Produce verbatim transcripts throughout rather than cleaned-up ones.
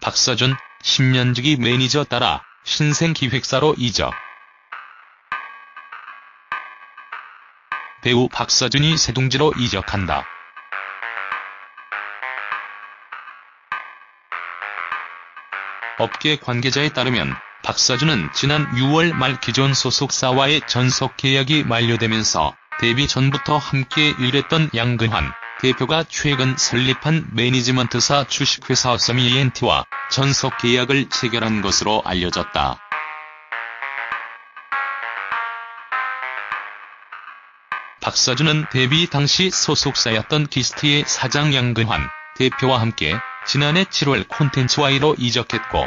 박서준, 십 년지기 매니저 따라 신생기획사로 이적. 배우 박서준이 세둥지로 이적한다. 업계 관계자에 따르면 박서준은 지난 유월 말 기존 소속사와의 전속 계약이 만료되면서 데뷔 전부터 함께 일했던 양근환 대표가 최근 설립한 매니지먼트사 주식회사 서미이엔티와 전속 계약을 체결한 것으로 알려졌다. 박서준은 데뷔 당시 소속사였던 기스트의 사장 양근환 대표와 함께 지난해 칠월 콘텐츠와이로 이적했고,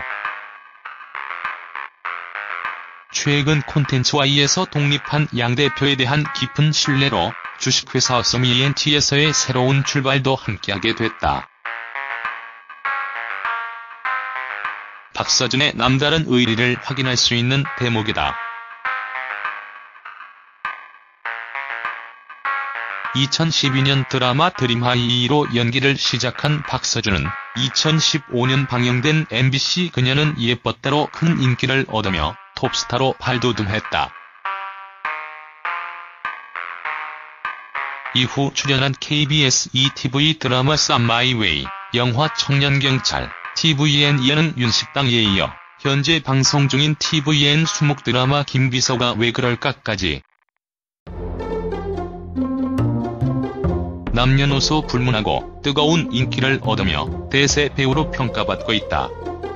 최근 콘텐츠와이에서 독립한 양 대표에 대한 깊은 신뢰로 주식회사 서미이엔티에서의 새로운 출발도 함께하게 됐다. 박서준의 남다른 의리를 확인할 수 있는 대목이다. 이천십이 년 드라마 드림하이로 연기를 시작한 박서준은 이천십오 년 방영된 엠비씨 그녀는 예뻤다로 큰 인기를 얻으며 톱스타로 발돋움했다. 이후 출연한 케이비에스 이티비 드라마 썸 마이 웨이, 영화 청년경찰, 티비엔 이하는 윤식당에 이어 현재 방송 중인 티비엔 수목 드라마 김비서가 왜 그럴까까지 남녀노소 불문하고 뜨거운 인기를 얻으며 대세 배우로 평가받고 있다.